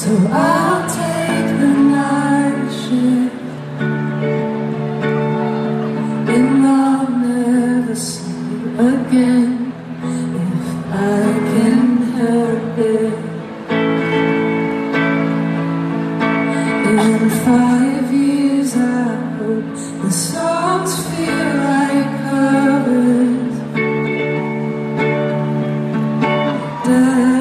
So I'll take the night shift, and I'll never see you again if I can help it. In 5 years I hope the songs feel like covers.